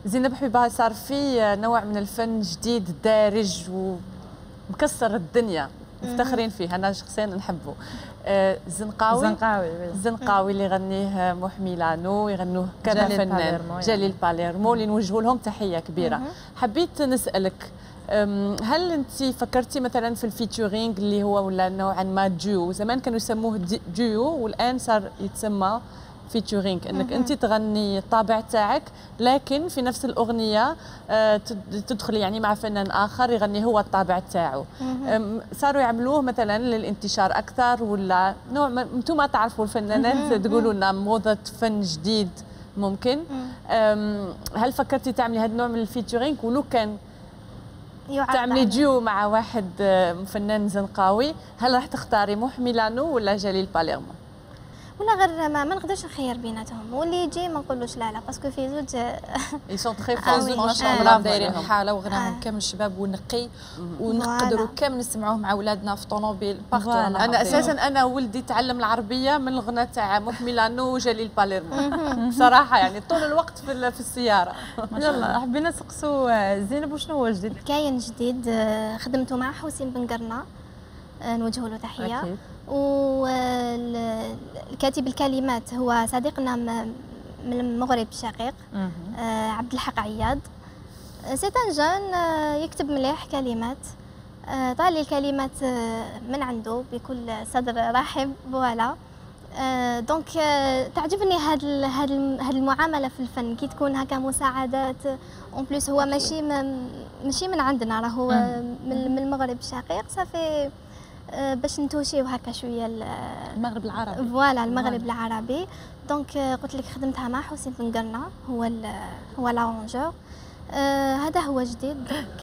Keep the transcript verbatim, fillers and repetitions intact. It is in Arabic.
زينب حبيبه، صار في نوع من الفن جديد دارج ومكسر الدنيا، مفتخرين فيه، انا شخصيا نحبه. آه زنقاوي زنقاوي زنقاوي اللي يغنيه محمي لانو، يغنوه كذا فنان جليل باليرمو اللي نوجهوا لهم تحيه كبيره. حبيت نسالك، هل انت فكرتي مثلا في الفيتشرينج اللي هو ولا نوعا ما ديو؟ زمان كانوا يسموه ديو والان صار يتسمى فيتشرينج، انك انت تغني الطابع تاعك لكن في نفس الاغنيه تدخلي يعني مع فنان اخر يغني هو الطابع تاعو. صاروا يعملوه مثلا للانتشار اكثر ولا نوع؟ انتم ما تعرفوا الفنانات تقولوا لنا موضه فن جديد ممكن. هل فكرتي تعملي هذا النوع من الفيتشرينج؟ ولو كان تعملي ديو مع واحد فنان زنقاوي، هل راح تختاري محمي لانو ولا جليل باليرمو؟ ولا غير ما, ما نقدرش نخير بيناتهم، واللي يجي ما نقولوش لا لا، باسكو في زوج اي سون تري فور ما شاء الله دايرين حاله وغناهم كامل الشباب ونقي ونقدروا كامل نسمعوه مع اولادنا في طوموبيل بارتو. انا اساسا انا ولدي تعلم العربيه من الغناء تاع محمي لانو وجليل باليرمو بصراحه، يعني طول الوقت في في السياره. يلا حبينا نسقسوا زينب وشنو هو الجديد؟ كاين جديد خدمته مع حسين بن قرنه، نوجه له تحيه. والكاتب الكلمات هو صديقنا من المغرب الشقيق عبد الحق عياض. سي ان جون يكتب مليح كلمات، طالي الكلمات من عنده بكل صدر رحب. فوالا دونك تعجبني هاد هاد هاد المعامله في الفن كي تكون هكا مساعدات. اون بليس هو ماشي ماشي من عندنا، راه هو من المغرب الشقيق. صافي باش نتوشيو هكا شويه المغرب العربي. فوالا المغرب العربي. دونك قلت لك خدمتها مع حسين بن قرنه، هو هو لارونجور. هذا هو جديد.